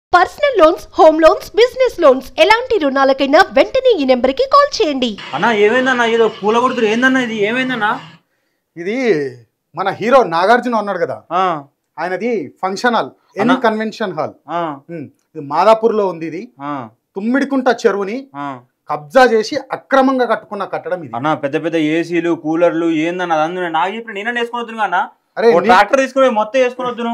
Personal loans, home loans, business loans ఎలాంటి రుణాలకైనా వెంటనే ఈ నెంబర్కి కాల్ చేయండి. అన్నా ఏమైందన్నా ఏదో పూల కొడుతురు ఏందన్నా ఇది ఏమైందన్నా? ఇది మన హీరో నాగార్జున ఉన్నాడు కదా, ఆయనది function hall, N convention hall. ఇది మాదాపూర్ లో ఉంది. ఇది తుమ్మిడికుంట చెరువుని కబ్జా చేసి అక్రమంగా కట్టుకున్న కట్టడం ఇది. అన్న పెద్ద పెద్ద ఏసీలు కూలర్లు ఏందన్నా అదంతా నాకు ఇప్పుడు నేనే వేసుకుని వద్దును అన్న. అరే ట్రాక్టర్ తీసుకుని మొత్తం వేసుకుని వద్దును.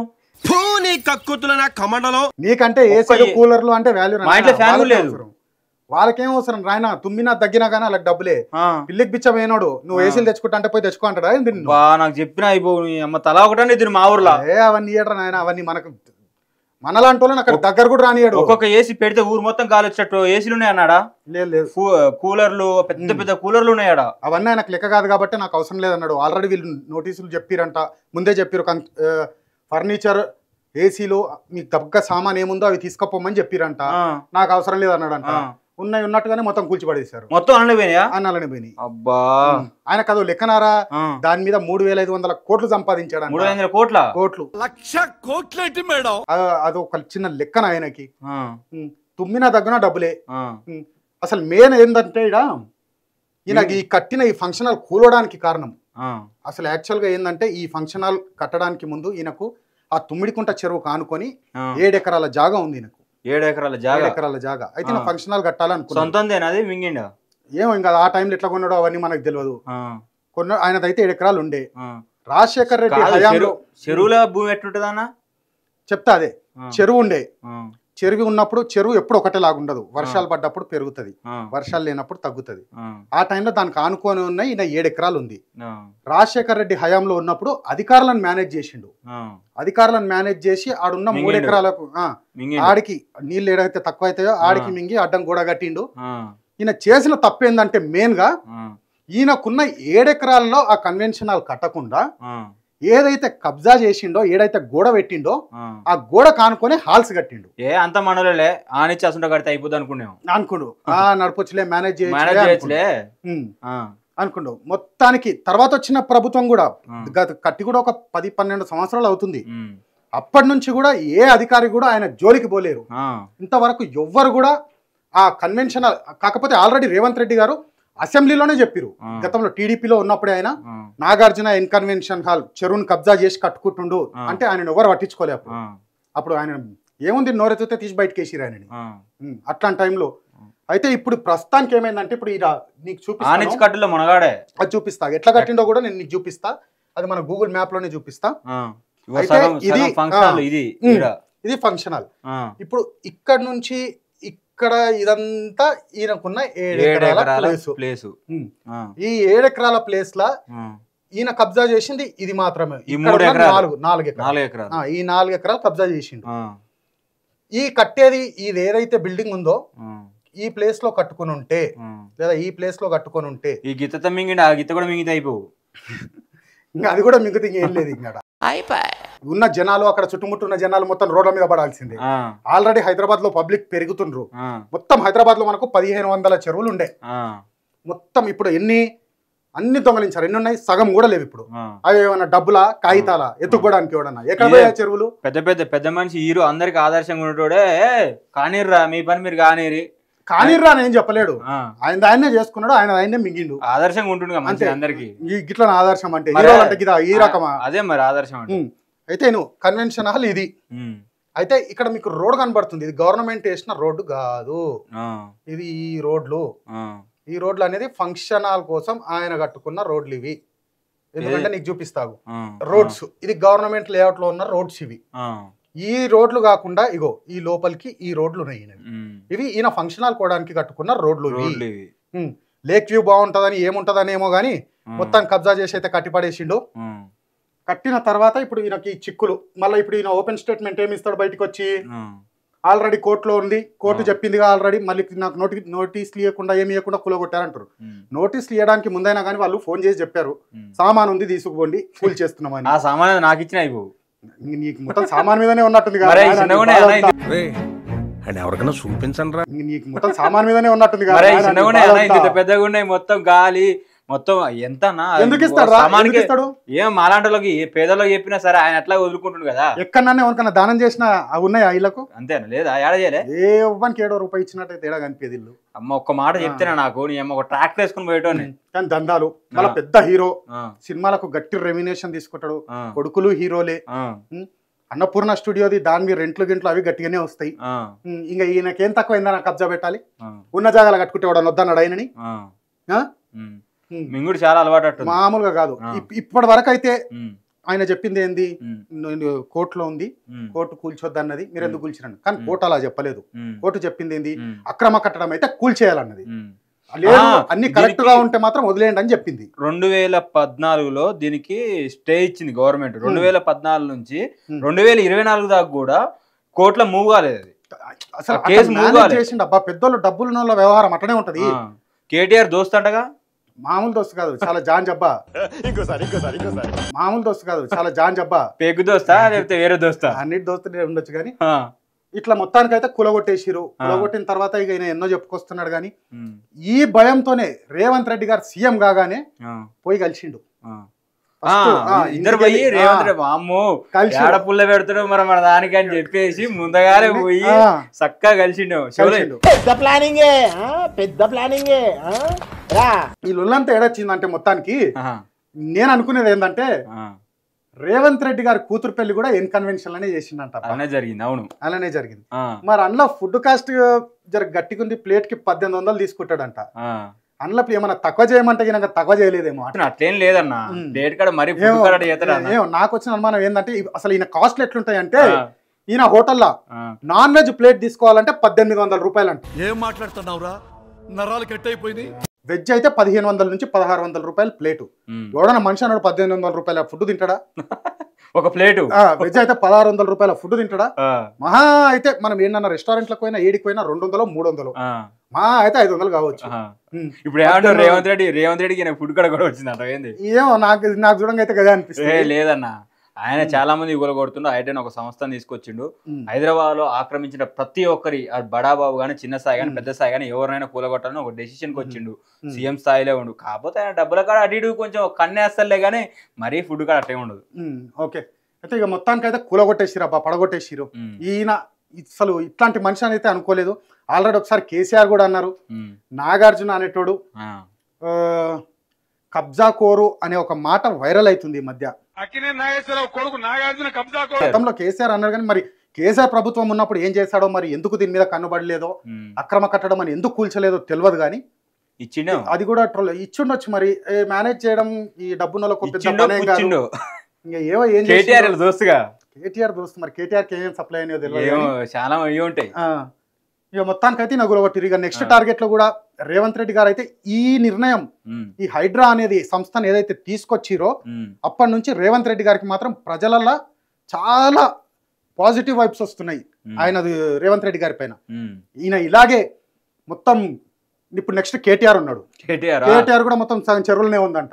నీకంటే ఏసీలు కూలర్లు అంటే వాల్యూ లేదు. వాళ్ళకేం అవసరం రాయన తుమ్మినా తగ్గినా కానీ వాళ్ళకి డబ్బులే. పిల్లికి బిచ్చమైనాడు నువ్వు ఏసీలు తెచ్చుకుంటా అంటే పోయి తెచ్చుకో అంటాడా? నాకు చెప్పిన అమ్మ తలా ఒకటండి తిను మా ఊర్లో. అవన్నీ ఏడ్రా నాయన, అవన్నీ మనకు మనలాంటి వాళ్ళని అక్కడ దగ్గర కూడా రానియాడు. ఒక్కొక్క ఏసీ పెడితే ఊరు మొత్తం గాలి వచ్చేటట్టు ఏసీలు ఉన్నాయి అన్నాడా? లేదు, కూలర్లు పెద్ద పెద్ద కూలర్లు ఉన్నాయాడా? అవన్నీ ఆయనకు లెక్క కాదు కాబట్టి నాకు అవసరం లేదన్నాడు. ఆల్రెడీ వీళ్ళు నోటీసులు చెప్పిరంట, ముందే చెప్పారు. ఫర్నిచర్, ఏసీలు, మీకు తగ్గ సామాన్ ఏముందో అవి తీసుకపోమని చెప్పిరంట. నాకు అవసరం లేదన్నాడంట. ఉన్నాయి ఉన్నట్టుగానే మొత్తం కూల్చిపడేశారు. మొత్తం అన్నలనే పోయినాయి. అబ్బా, ఆయన కదో లెక్కనారా, దాని మీద 3,500 కోట్లు సంపాదించాడు. 300 కోట్ల కోట్లు, లక్ష కోట్లు. అది ఒక చిన్న లెక్కన ఆయనకి. తుమ్మినా దగ్గర డబ్బులే. అసలు మెయిన్ ఏంటంటే ఈయనకి ఈ కట్టిన ఈ ఫంక్షన్ హాల్ కూలడానికి కారణం అసలు యాక్చువల్ గా ఏంటంటే, ఈ ఫంక్షన్ హాల్ కట్టడానికి ముందు ఈయనకు ఆ తుమ్మిడికుంట చెరువు కానుకొని 7 ఎకరాల జాగా ఉంది. ఈయనకు 7 ఎకరాల జాగా. అయితే ఫంక్షన్ హాల్ కట్టాలనుకున్నాడు. ఏమో ఇంకా ఆ టైంలో ఎట్లా కొన్నాడో అవన్నీ మనకు తెలియదు. ఆయనదైతే 7 ఎకరాలు ఉండే. రాజశేఖర్ రెడ్డి హయాంలో చెరువుల భూమి ఎట్లుంటది అన్న చెప్తా. అదే చెరువు ఉండే. చెరువు ఉన్నప్పుడు చెరువు ఎప్పుడు ఒకటేలాగా ఉండదు. వర్షాలు పడ్డప్పుడు పెరుగుతుంది, వర్షాలు లేనప్పుడు తగ్గుతుంది. ఆ టైంలో దానికి ఆనుకొని ఉన్నాయి. ఈయన 7 ఎకరాలు ఉంది. రాజశేఖర్ రెడ్డి హయాంలో ఉన్నప్పుడు అధికారులను మేనేజ్ చేసిండు. అధికారులను మేనేజ్ చేసి ఆడున్న 3 ఎకరాలకు ఆడికి నీళ్ళు ఏడైతే తక్కువ అవుతాయో ఆడికి మింగి అడ్డం గోడ కట్టిండు. ఈయన చేసిన తప్పు ఏంటంటే మెయిన్ గా ఈయనకున్న 7 ఎకరాల్లో ఆ కన్వెన్షన్ హాల్ కట్టకుండా ఏదైతే కబ్జా చేసిండో, ఏదైతే గోడ పెట్టిండో ఆ గోడ కానుకొని హాల్స్ కట్టిండు. అంత మనోలే ఆనిచ్చేస్తుంటే కడితే అయిపోద్ది అనుకుండు. నడపొచ్చులే, మేనేజ్ చేయలే అనుకుండు. మొత్తానికి తర్వాత వచ్చిన ప్రభుత్వం కూడా కట్టి కూడా ఒక 10-12 సంవత్సరాలు అవుతుంది. అప్పటి నుంచి కూడా ఏ అధికారి కూడా ఆయన జోలికి పోలేరు. ఇంతవరకు ఎవ్వరు కూడా ఆ కన్వెన్షన్, కాకపోతే ఆల్రెడీ రేవంత్ రెడ్డి గారు అసెంబ్లీలోనే చెప్పారు. గతంలో టీడీపీలో ఉన్నప్పుడే ఆయన నాగార్జున ఎన్ కన్వెన్షన్ హాల్ చెరువును కబ్జా చేసి కట్టుకుంటుండు అంటే ఆయన ఎవరు పట్టించుకోలే. అప్పుడు ఆయన ఏముంది, నోరెత్తితే తీసి బయటకు వేసిరు ఆయనని అట్లాంటి టైంలో. అయితే ఇప్పుడు ప్రస్తుతానికి ఏమైందంటే, ఇప్పుడు నీకు చూపిస్తా, అది చూపిస్తా ఎట్లా కట్టిండో కూడా నేను నీకు చూపిస్తా. అది మన గూగుల్ మ్యాప్ లోనే చూపిస్తా. ఇది ఫంక్షన్ హాల్. ఇప్పుడు ఇక్కడ నుంచి ఇక్కడ ఇదంతా ఈయనకున్న 7 ఎకరాల ప్లేస్. ఈ 7 ఎకరాల ప్లేస్ లా ఈయన కబ్జా చేసింది ఇది మాత్రమే. 4 ఎకరాలు. ఈ 4 ఎకరాలు కబ్జా చేసిండు. ఈ కట్టేది ఇది ఏదైతే బిల్డింగ్ ఉందో ఈ ప్లేస్ లో కట్టుకుని ఉంటే, లేదా ఈ ప్లేస్ లో కట్టుకొని ఉంటే, ఈ గీత మింగిండి ఆ గీత కూడా మింగితే అయిపోవు. ఇంకా అది కూడా మింగితే ఏం లేదు. ఇంకా ఉన్న జనాలు, అక్కడ చుట్టుముట్టున్న జనాలు మొత్తం రోడ్ల మీద పడాల్సిందే. ఆల్రెడీ హైదరాబాద్ లో పబ్లిక్ పెరుగుతుండ్రు. మొత్తం హైదరాబాద్ లో మనకు 1500 చెరువులు ఉండే. మొత్తం ఇప్పుడు అన్ని దొంగలించారు. ఎన్ని ఉన్నాయి? సగం కూడా లేవు ఇప్పుడు. అవి ఏమన్నా డబ్బులా, కాగితాలా, ఎత్తుకోవడానికి ఎవడన్నా ఎక్కడ పోయా చెరువులు? పెద్ద మనిషి హీరో అందరికి ఆదర్శంగా ఉన్నటోడే కానీర్రా, మీ పని మీరు కానీర్రా అని ఏం చెప్పలేడు. ఆయనే చేసుకున్నాడు, ఆయనే మింగిండు. ఆదర్శంగా ఉంటుండే అందరికి. గిట్ల ఆదర్శం అంటే హీరో అంటే ఈ రకమా? అదే మరి ఆదర్శం. అయితే నువ్వు కన్వెన్షన్ హాల్ ఇది. అయితే ఇక్కడ మీకు రోడ్ కనబడుతుంది. ఇది గవర్నమెంట్ వేసిన రోడ్డు కాదు. ఇది ఈ రోడ్లు అనేది ఫంక్షన్ హాల్ కోసం ఆయన కట్టుకున్న రోడ్లు ఇవి. ఎందుకంటే నీకు చూపిస్తావు రోడ్స్. ఇది గవర్నమెంట్ లేఅవుట్ లో ఉన్న రోడ్స్ ఇవి. ఈ రోడ్లు కాకుండా ఇగో ఈ లోపలికి ఈ రోడ్లు ఉన్నాయి. ఇవి ఈయన ఫంక్షన్ హాల్ కోవడానికి కట్టుకున్న రోడ్లు ఇవి. లేక్ వ్యూ బాగుంటదని ఏముంటదని ఏమో గానీ మొత్తం కబ్జా చేసి అయితే కట్టిపడేసిండు. కట్టిన తర్వాత ఇప్పుడు ఈయనకి చిక్కులు. మళ్ళీ ఇప్పుడు ఈయన ఓపెన్ స్టేట్మెంట్ ఏమి ఇస్తాడు బయటకు వచ్చి? ఆల్రెడీ కోర్టులో ఉంది, కోర్టు చెప్పిందిగా ఆల్రెడీ. మళ్ళీ నాకు నోటీసులు ఇవ్వకుండా ఏమి ఇవ్వకుండా కూలగొట్టారంటారు. నోటీసులు ఇవ్వడానికి ముందైనా కానీ వాళ్ళు ఫోన్ చేసి చెప్పారు, సామాన్ ఉంది తీసుకుపోండి, కూల్ చేస్తున్నామని. ఆ సామాన్ నాకు ఇచ్చిన నీకు మొత్తం సామాన్ మీదనే ఉన్నట్టుంది కదా, ఎవరికైనా చూపించండి. నీకు మొత్తం సామాన్ మీదనే ఉన్నట్టుంది కదా. పెద్దగా ఉన్నాయి మొత్తం గాలి మొత్తం ఎంత ఎందుకు ఇస్తాడు? ఏం మాలాంటి పేదలకు చెప్పినా సరే ఆయన అట్లా వదులుకుంటుండు కదా. ఎక్కడన్నా ఎవరికన్నా దానం చేసినా అవి ఉన్నాయా ఇళ్ళకు? అంతేనా? లేదా ఏడ చేయలే. ఏ ఇవ్వడానికి ₹7 ఇచ్చినట్టు తేడా కనిపించేది ఇల్లు. అమ్మ ఒక్క మాట చెప్తేనా నాకు, నీ అమ్మ ఒక ట్రాక్టర్ వేసుకుని పోయేటోని. కానీ దందాలు మళ్ళీ పెద్ద హీరో, సినిమాలకు గట్టి రెమ్యునేషన్ తీసుకుంటాడు, కొడుకులు హీరోలే. అన్నపూర్ణ స్టూడియోది దాని మీద రెంట్లు గింట్లు అవి గట్టిగానే వస్తాయి. ఇంకా ఈయనకేం తక్కువైందని కబ్జా పెట్టాలి? ఉన్న జాగాలు కట్టుకుంటే వాడు వద్దన్నాడు ఆయనని. మింగుడు చాలా అలవాటు మామూలుగా కాదు. ఇప్పటి వరకు అయితే ఆయన చెప్పింది ఏంది, కోర్టులో ఉంది, కోర్టు కూల్చొద్దన్నది. మీరు ఎందుకు కూల్చిరండి? కానీ కోర్టు అలా చెప్పలేదు. కోర్టు చెప్పింది ఏంది, అక్రమ కట్టడం అయితే కూల్చేయాలన్నది. లేదు అన్ని కరెక్ట్ గా ఉంటే మాత్రం వదిలేయండి అని చెప్పింది. 2014లో దీనికి స్టే ఇచ్చింది గవర్నమెంట్. 2014 నుంచి 2024 దాకా కూడా కోర్టులో మూవ్ కాలేదు. అసలు కేసు మూవ్ చేసిండు. అబ్బా పెద్దోళ్ళు డబ్బులు వ్యవహారం అట్లనే ఉంటది. కేటీఆర్ దోస్త్ అంటగా? మామూలు దోస్తు కాదు, చాలా జాన్ జబ్బా. మామూలు దోస్తు కాదు, చాలా జాన్ జబ్బా. పేగు దోస్తా లేకపోతే వేరే దోస్తా? అన్నిటి దోస్తులే ఉండొచ్చు కానీ ఇట్లా మొత్తానికైతే కులగొట్టేసిరు. కులగొట్టిన తర్వాత ఇక ఈయన ఎన్నో చెప్పుకొస్తున్నాడు కానీ ఈ భయంతోనే రేవంత్ రెడ్డి గారు సీఎం కాగానే పోయి కలిసిండు. ఇద్దరు పోయి రేవంత్ రెడ్డి అమ్మో పుల్ల పెడతాడు మరి మన దానికి అని చెప్పేసి ముందుగానే పోయి చక్కగా కలిసిండు. పెద్ద ప్లానింగే, పెద్ద ప్లానింగే. ఈ లొల్లంతా ఏడొచ్చిందంటే మొత్తానికి నేను అనుకునేది ఏంటంటే రేవంత్ రెడ్డి గారి కూతురు పెళ్లి కూడా ఇన్కన్వెన్షన్ అనే చేసిండంట. అలానే జరిగింది. అవును అలానే జరిగింది. మరి అందులో ఫుడ్ కాస్ట్ జర గట్టిగుంది, ప్లేట్ కి 1800 తీసుకుంటాడంట. అందులో ఏమన్నా తక్కువ చేయమంటే తక్కువ చేయలేదేమో. అట్లేం లేదన్నా, ప్లేట్ కాడ మరి నాకు వచ్చిన అనుమానం ఏంటంటే అసలు ఈయన కాస్ట్లు ఎట్లుంటాయి అంటే ఈయన హోటల్లో నాన్ వెజ్ ప్లేట్ తీసుకోవాలంటే 1800 రూపాయలు అంట. ఏం మాట్లాడుతున్నావురా, నరాలు కట్ అయిపోయింది. వెజ్ అయితే 1500 నుంచి 1600 రూపాయలు ప్లేటు. ఎవడన్నా మనిషి అన్నాడు 1800 రూపాయల ఫుడ్ తింటాడా? ఒక ప్లేటు. వెజ్ అయితే 1600 రూపాయల ఫుడ్ తింటాడా? మహా అయితే మనం ఏంటన్నా రెస్టారెంట్లకు పోయినా ఏడికి పోయినా 200 300, మహా అయితే 500 కావచ్చు. ఇప్పుడు ఏమంటారు రేవంత్ రెడ్డికి ఫుడ్ కూడా కూడా వచ్చిందంట. ఏంది ఏమో నాకు చూడంగా అయితే కదా అనిపిస్తుంది. లేదన్నా, ఆయన చాలా మంది కొడుతుండు. ఐటెన్ ఒక సంస్థను తీసుకొచ్చిండు. హైదరాబాద్ లో ఆక్రమించిన ప్రతి ఒక్కరి బడాబాబు గానీ, చిన్న స్థాయి గానీ, పెద్ద స్థాయి గానీ ఎవరైనా కూలగొట్టాలని ఒక డెసిషన్ కి వచ్చిండు. సీఎం స్థాయిలో ఉండు. కాకపోతే ఆయన డబ్బుల కాడ అటు ఇటు కొంచెం కన్నేస్తలే గానీ మరీ ఫుడ్ కాడ అట్టే ఉండదు. ఓకే, అయితే ఇక మొత్తానికి అయితే కూలగొట్టేసిరు, అబ్బా పడగొట్టేసిరు. ఈయన అసలు ఇట్లాంటి మనిషి అని అయితే అనుకోలేదు. ఆల్రెడీ ఒకసారి కేసీఆర్ కూడా అన్నారు, నాగార్జున అనేటోడు కబ్జా కోరు అనే ఒక మాట వైరల్ అవుతుంది ఈ మధ్య. గతంలో కేసీఆర్ అన్నారు కానీ మరి కేసీఆర్ ప్రభుత్వం ఉన్నప్పుడు ఏం చేశాడో, మరి ఎందుకు దీని మీద కన్నుబడలేదో, అక్రమ కట్టడం అని ఎందుకు కూల్చలేదో తెలియదు కానీ ఇచ్చిండు. అది కూడా ఇచ్చిండొచ్చు. మరి మేనేజ్ చేయడం ఈ డబ్బున కేటీఆర్ దోస్తు. మరి కేటీఆర్ ఏం సప్లై అనేది తెలియదు, చాలా ఉంటాయి. ఇక మొత్తానికైతే నగులగొట్టిరు. ఇక నెక్స్ట్ టార్గెట్ లో కూడా రేవంత్ రెడ్డి గారు అయితే ఈ నిర్ణయం, ఈ హైడ్రా అనేది సంస్థను ఏదైతే తీసుకొచ్చిరో అప్పటి నుంచి రేవంత్ రెడ్డి గారికి మాత్రం ప్రజలలో చాలా పాజిటివ్ వైబ్స్ వస్తున్నాయి ఆయన రేవంత్ రెడ్డి గారి పైన. ఈయన ఇలాగే మొత్తం ఇప్పుడు నెక్స్ట్ కేటీఆర్ ఉన్నాడు. కేటీఆర్ కూడా మొత్తం సగం చెరువులనే ఉందంట.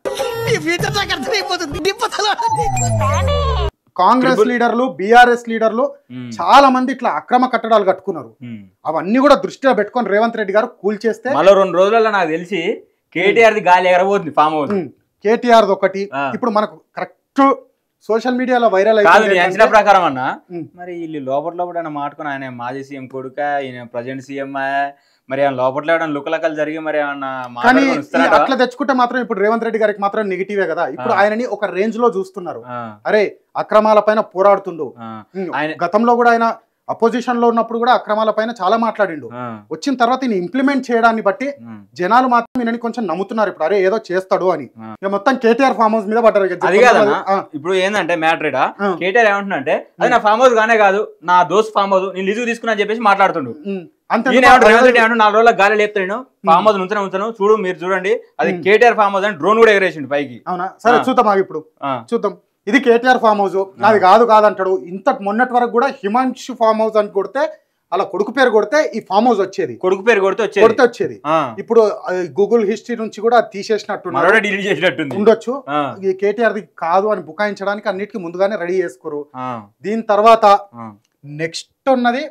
కాంగ్రెస్ లీడర్లు, బీఆర్ఎస్ లీడర్లు చాలా మంది ఇట్లా అక్రమ కట్టడాలు కట్టుకున్నారు. అవన్నీ కూడా దృష్టిలో పెట్టుకొని రేవంత్ రెడ్డి గారు కూల్చేస్తే మళ్ళీ 2 రోజులలో నాకు తెలిసి కేటీఆర్ గాలి ఎగరబోతుంది ఫామ్ హౌస్. కేటీఆర్ ఒకటి ఇప్పుడు మనకు కరెక్ట్ సోషల్ మీడియాలో వైరల్ అయింది. అంచనా ప్రకారం అన్న మరి వీళ్ళు లోపల మాట్లాడుకుని ఆయన మాజీ సీఎం కొడుక, ఈయన ప్రజెంట్ సీఎం, మరి లోపల లుకలకలు జరిగి మరి అట్లా తెచ్చుకుంటే మాత్రం ఇప్పుడు రేవంత్ రెడ్డి గారికి మాత్రం నెగిటివే కదా. ఇప్పుడు ఆయనని ఒక రేంజ్ లో చూస్తున్నారు. అరే అక్రమాల పైన పోరాడుతుండు. గతంలో కూడా ఆయన అపోజిషన్ లో ఉన్నప్పుడు కూడా అక్రమాల పైన చాలా మాట్లాడిండు. వచ్చిన తర్వాత ఈయన ఇంప్లిమెంట్ చేయడాన్ని బట్టి జనాలు మాత్రం ఈయనని కొంచెం నమ్ముతున్నారు ఇప్పుడు, అరే ఏదో చేస్తాడు అని. మొత్తం కేటీఆర్ ఫామ్ హౌస్ మీద పడ్డారు. ఇప్పుడు ఏంటంటే మ్యాటర్ కేటీఆర్ ఏమంటున్నా అంటే అది నా ఫామ్ హౌస్ గానే కాదు, నా దోస్త్ ఫామ్ హౌస్, నేను లిజు తీసుకున్నా చెప్పేసి మాట్లాడుతుండు. రేవంత్ రెడ్డి 4 రోజుల గాలి లేపుతాను, ఫామ్ హౌస్ ఉంచాను చూడు, మీరు చూడండి అది కేటీఆర్ ఫామ్ హౌస్ అని డ్రోన్ కూడా ఎగరేసిండు పైకి. అవునా, సరే చూద్దాం. ఇప్పుడు చూద్దాం. ఇది కేటీఆర్ ఫామ్ హౌస్, నాది కాదంటాడు. ఇంత మొన్నటి వరకు కూడా హిమాంశు ఫామ్ హౌస్ అని కొడితే, అలా కొడుకు పేరు కొడితే ఈ ఫామ్ హౌస్ వచ్చేది. కొడుకు పేరు కొడితే వచ్చేది. ఇప్పుడు గూగుల్ హిస్టరీ నుంచి కూడా తీసేసినట్టు ఉండొచ్చు. ఈ కేటీఆర్ కాదు అని బుకాయించడానికి అన్నిటికీ ముందుగానే రెడీ చేసుకోరు. దీని తర్వాత నెక్స్ట్ ఉన్నది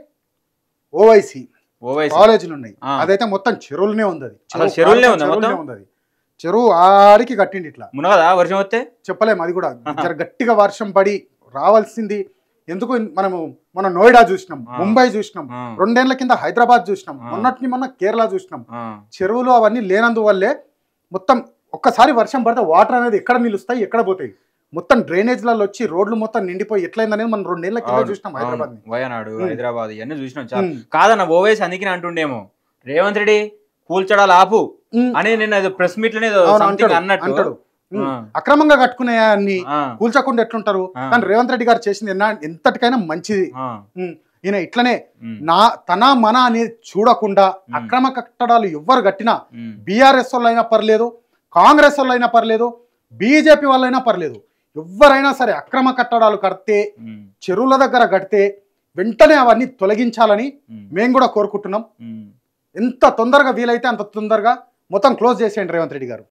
ఓవైసీ కాలేజీలు ఉన్నాయి. అదైతే మొత్తం చెరువులనే ఉంది. అది చెరువు ఆడికి కట్టిండి ఇట్లా మునగదా వర్షం వస్తే చెప్పలేము. అది కూడా జర గట్టిగా వర్షం పడి రావాల్సింది. ఎందుకు మనం నోయిడా చూసినాం, ముంబై చూసినాం, 2 ఏళ్ల కింద హైదరాబాద్ చూసినాం, మొన్న కేరళ చూసినాం. చెరువులు అవన్నీ లేనందువల్లే మొత్తం ఒక్కసారి వర్షం పడితే వాటర్ అనేది ఎక్కడ నిలుస్తాయి, ఎక్కడ పోతాయి, మొత్తం డ్రైనేజ్లలో వచ్చి రోడ్లు మొత్తం నిండిపోయి ఎట్లయిందనేది మనం 2 ఏళ్ల కింద చూసినాం. హైదరాబాద్, వయనాడు, హైదరాబాద్ ఇవన్నీ చూసినాం. చాలా కాదన్న ఓవైస్ అందుకని అంటుండేమో రేవంత్ రెడ్డి కూల్చడాలు ఆపు అని నిన్న ప్రెస్ మీట్ లోనే అన్నట్టు. అక్రమంగా కట్టుకునే అన్ని కూల్చకుండా ఎట్లుంటారు. కానీ రేవంత్ రెడ్డి గారు చేసింది ఎంతటికైనా మంచిది. ఈయన ఇట్లనే తన మన అనేది చూడకుండా అక్రమ కట్టడాలు ఎవ్వరు కట్టినా, బీఆర్ఎస్ వాళ్ళు అయినా పర్లేదు, కాంగ్రెస్ వాళ్ళు అయినా పర్లేదు, బీజేపీ వాళ్ళైనా పర్లేదు, ఎవరైనా సరే అక్రమ కట్టడాలు కడితే, చెరువుల దగ్గర కడితే వెంటనే అవన్నీ తొలగించాలని మేము కూడా కోరుకుంటున్నాం. ఎంత తొందరగా వీలైతే అంత తొందరగా మొత్తం క్లోజ్ చేసేయండి రేవంత్ రెడ్డి గారు.